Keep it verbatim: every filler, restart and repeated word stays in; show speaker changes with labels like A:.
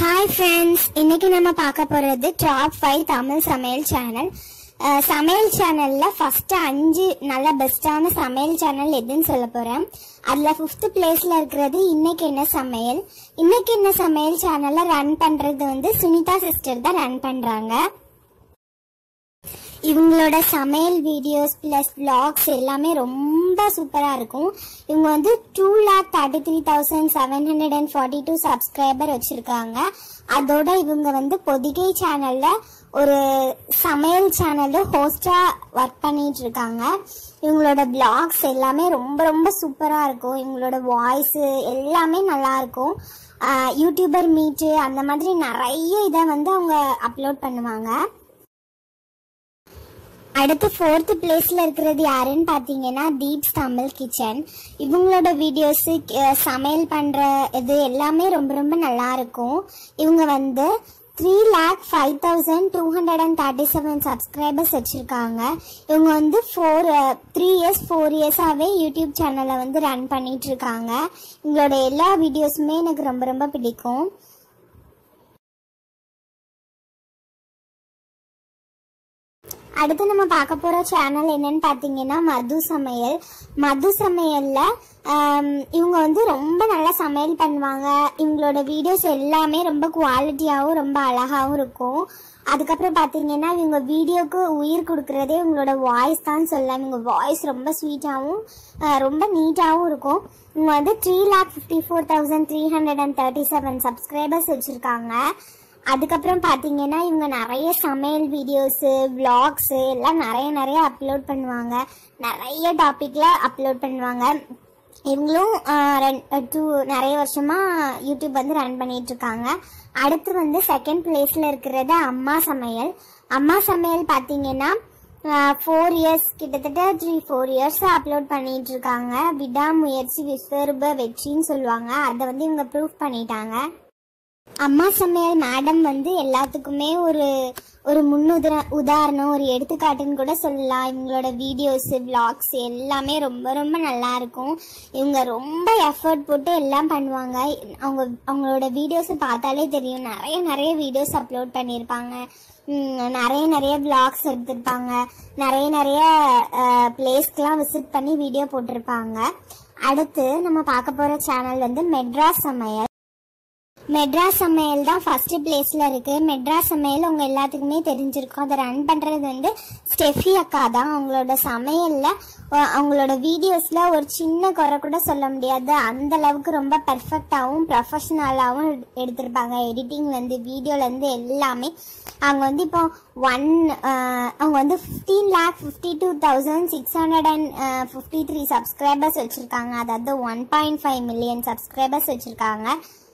A: Hi friends, இன்னைக்கு நம்ம பார்க்க போறது Top five Tamil samayal channel. சமையல் சேனல்ல ஃபர்ஸ்ட் அஞ்சு நல்ல பெஸ்டான சமையல் சேனல் எதுன்னு சொல்ல போறேன். அதுல fifth பிளேஸ்ல இருக்கிறது இன்னைக்கு என்ன சமையல். இன்னைக்கு என்ன சமையல் சேனல்ல ரன் பண்றது வந்து சுனிதா சிஸ்டர் தான் ரன் பண்றாங்க. இவங்களோட சமையல் வீடியோஸ் பிளஸ் vlogs எல்லாமே ரொம்ப சூப்பரா இருக்கும். இவங்க வந்து two lakh thirty-three thousand seven hundred forty-two subscriber வச்சிருக்காங்க. அதோட இவங்க வந்து பொதிகை சேனல்ல ஒரு சமையல் சேனல்ல ஹோஸ்டா ஒர்க் பண்ணிட்டு இருக்காங்க. இவங்களோட vlogs எல்லாமே ரொம்ப ரொம்ப சூப்பரா இருக்கும். இவங்களோட வாய்ஸ் எல்லாமே நல்லா இருக்கும். யூடியூபர் மீட் அந்த மாதிரி நிறைய இதை வந்து அவங்க அப்லோட் பண்ணுவாங்க. அடுத்து ஃபோர்த் பிளேஸ்ல இருக்கிறது யாருன்னு பாத்தீங்கன்னா தீப்ஸ் தமிழ் கிச்சன். இவங்களோட வீடியோஸ் சமையல் பண்ற இது எல்லாமே ரொம்ப ரொம்ப நல்லா இருக்கும். இவங்க வந்து three lakh five thousand two hundred thirty-seven subscribers வச்சிருக்காங்க. இவங்க வந்து ஃபோர் த்ரீ இயர்ஸ் ஃபோர் இயர்ஸாவே யூடியூப் சேனலை வந்து ரன் பண்ணிட்டு இருக்காங்க. இவங்களோட எல்லா வீடியோஸுமே எனக்கு ரொம்ப ரொம்ப பிடிக்கும். அடுத்து நம்ம பார்க்க போற சேனல் என்னன்னு பாத்தீங்கன்னா மது சமையல். மது சமையல்ல இவங்க வந்து ரொம்ப நல்லா சமையல் பண்ணுவாங்க. இவங்களோட வீடியோஸ் எல்லாமே ரொம்ப குவாலிட்டியாவும் ரொம்ப அழகாவும் இருக்கும். அதுக்கப்புறம் பாத்தீங்கன்னா இவங்க வீடியோக்கு உயிர் கொடுக்கறதே இவங்களோட வாய்ஸ் தான் சொல்லலாம். இவங்க வாய்ஸ் ரொம்ப ஸ்வீட்டாவும் ரொம்ப நீட்டாவும் இருக்கும். இவங்க வந்து three lakh fifty four thousand three hundred and thirty seven subscribers வச்சிருக்காங்க. அதுக்கப்புறம் பாத்தீங்கன்னா இவங்க நிறைய சமையல் வீடியோஸ் vlogs எல்லாம் நிறைய நிறைய அப்லோட் பண்ணுவாங்க. நிறைய டாபிக்ல அப்லோட் பண்ணுவாங்க. இவங்களும் டூ நிறைய வருஷமா யூடியூப் வந்து ரன் பண்ணிட்டு இருக்காங்க. அடுத்து வந்து செகண்ட் பிளேஸ்ல இருக்கிறது அம்மா சமையல். அம்மா சமையல் பாத்தீங்கன்னா ஃபோர் இயர்ஸ் கிட்டத்தட்ட த்ரீ ஃபோர் இயர்ஸ் அப்லோட் பண்ணிட்டு இருக்காங்க. விடாமுயற்சி விஸ்வரூப வெற்றின்னு சொல்லுவாங்க. அதை வந்து இவங்க ப்ரூவ் பண்ணிட்டாங்க. அம்மா சமையல் மேடம் வந்து எல்லாத்துக்குமே ஒரு ஒரு முன்னுதார உதாரணம் ஒரு எடுத்துக்காட்டுன்னு கூட சொல்லலாம். இவங்களோட வீடியோஸ் vlogs எல்லாமே ரொம்ப ரொம்ப நல்லா இருக்கும். இவங்க ரொம்ப எஃபர்ட் போட்டு எல்லாம் பண்ணுவாங்க. அவங்க அவங்களோட வீடியோஸ் பார்த்தாலே தெரியும். நிறைய நிறைய வீடியோஸ் அப்லோட் பண்ணியிருப்பாங்க. நிறைய நிறைய vlogs எடுத்திருப்பாங்க. நிறைய நிறைய பிளேஸ்க்கெல்லாம் விசிட் பண்ணி வீடியோ போட்டிருப்பாங்க. அடுத்து நம்ம பார்க்க போற சேனல் வந்து மெட்ராஸ் சமையல். மெட்ராஸ் சமையல் தான் ஃபர்ஸ்ட் பிளேஸ்ல இருக்கு. மெட்ராஸ் சமையல் உங்க எல்லாத்துக்குமே தெரிஞ்சிருக்கும். அதை ரன் பண்றது வந்து ஸ்டெஃபி அக்கா தான். அவங்களோட சமையல்ல அவங்களோட வீடியோஸ்ல ஒரு சின்ன குறை கூட சொல்ல முடியாது. அந்த அளவுக்கு ரொம்ப பெர்ஃபெக்டாவும் ப்ரொஃபஷனலாவும் எடுத்திருப்பாங்க. எடிட்டிங்ல இருந்து வீடியோல இருந்து எல்லாமே. அவங்க வந்து இப்போ ஒன் அவங்க வந்து fifteen lakh fifty two thousand six hundred and fifty three subscribers வச்சிருக்காங்க. அதாவது one point five million subscribers வச்சிருக்காங்க.